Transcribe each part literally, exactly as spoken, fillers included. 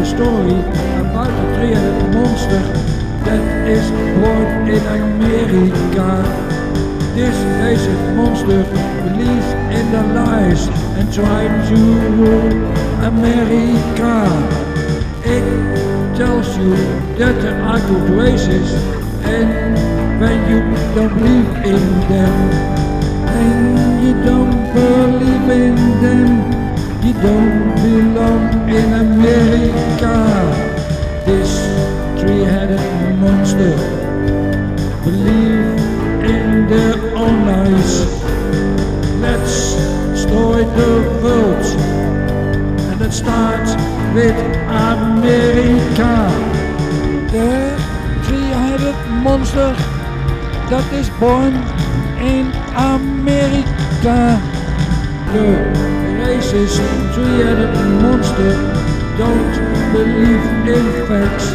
a story about a three-headed monster that is born in America. This racist monster believes in the lies and tries to rule America. It tells you that there are good races, and when you don't believe in them, and you don't believe in them, you don't belong in America. This three-headed monster believes in their own lies. Let's destroy the world, and it starts with America. The three-headed monster that is born in America. The racist three-headed monster don't believe in facts.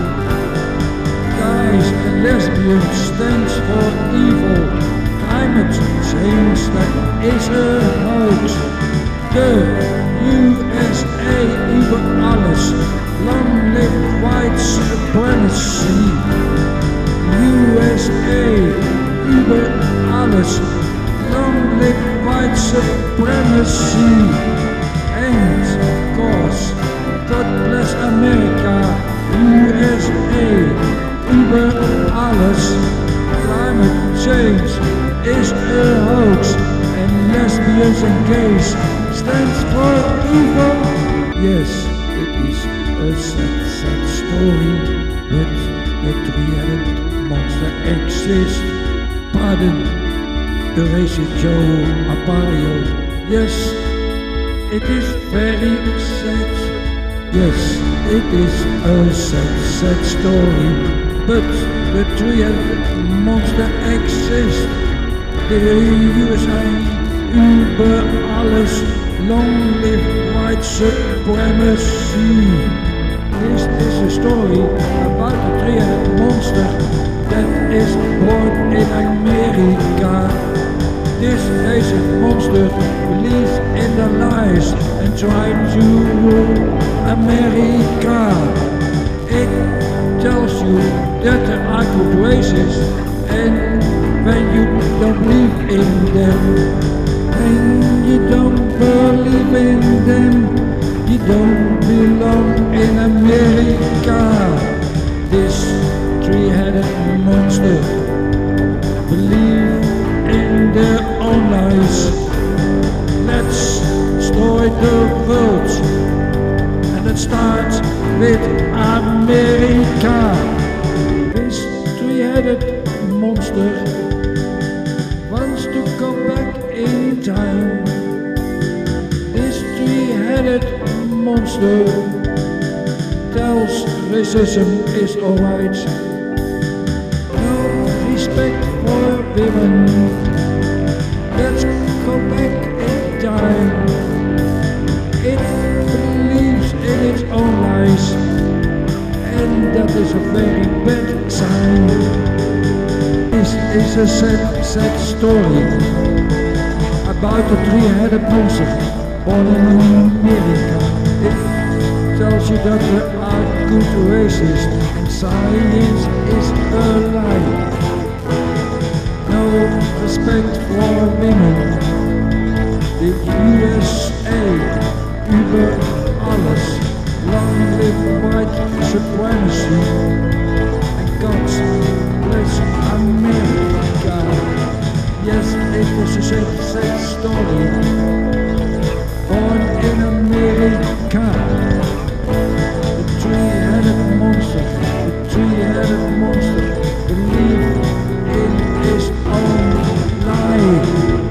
Guys and lesbians stands for evil. Climate change, that is a hoax. The U S A über alles. Long live white supremacy. U S A über alles. Long live white supremacy. And of course, God bless America. U S A über alles. Climate change is a hoax, and lesbians and gays stands for evil. Yes, it is a sad, sad story, but the three-headed monster exists. Pardon the racist Joe Arpaio. Yes, it is very sad. Yes, it is a sad, sad story, but the three-headed monster exists. The U S A über alles. Long live white supremacy. This is a story about a three-headed monster that is born in America. This racist monster believes in the lies and tries to rule America. It tells you that there are good races, and when you don't believe in them, and you don't believe in them, you don't belong in America. This three-headed monster believes in their own lies. Let's destroy the world, and it starts with America. This three-headed monster wants to go back in time. This three-headed monster tells racism is alright. No respect for women. Let's go back in time. It believes in its own lies, and that is a very bad sign. This is a sad, sad story about a three-headed monster born in America. It tells you that there are good races, and science is a lie. No respect for women. The U S A über alles. Long live white supremacy. And God bless America. Yes, it was a sad, sad story. Born in America. The three-headed monster, the three-headed monster believed in his own lie.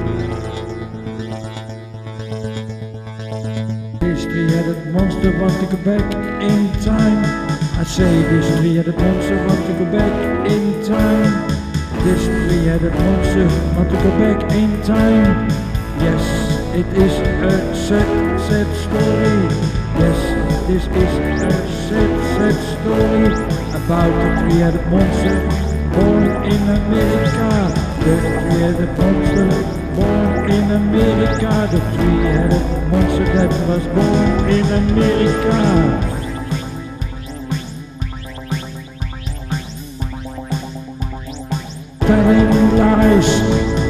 This three-headed monster wants to go back in time. I say this three-headed monster wants to go back in time. This three-headed monster wants to go back in time. Yes, it is a sad, sad story. Yes, this is a sad, sad story about the three-headed monster born in America. The three-headed monster born in America. The three-headed monster that was born in America. telling lies.